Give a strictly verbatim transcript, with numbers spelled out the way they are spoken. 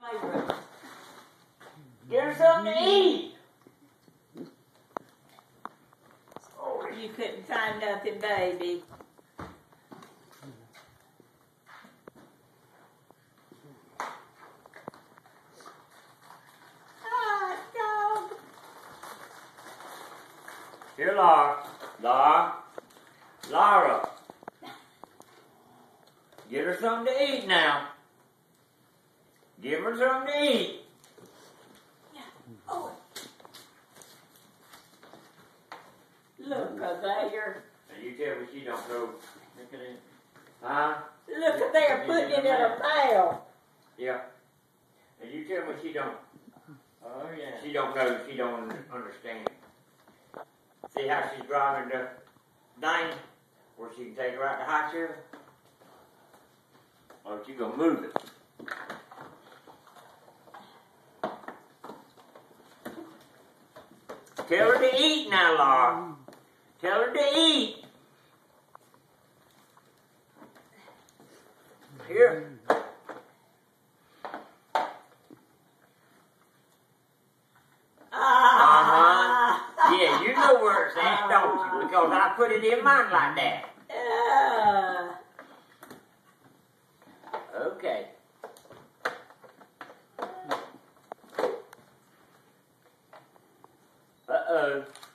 Get her something to eat. Oh, you couldn't find nothing, baby. Ah, dog. Here, Laura. Laura. Laura. Get her something to eat now. Give her something to eat. Oh. Look at there. And you tell me she don't know. Look at it. Huh? Look at there, putting it in a pail. Yeah. And you tell me she don't. Oh, yeah. She don't know. She don't understand. See how she's driving the thing where she can take her out the high chair? Or she gonna move it. Tell her to eat now, Laura. Tell her to eat. Here. Uh-huh. Yeah, you know where it's at, don't you? Because I put it in mine like that. Uh, Okay. Uh-oh.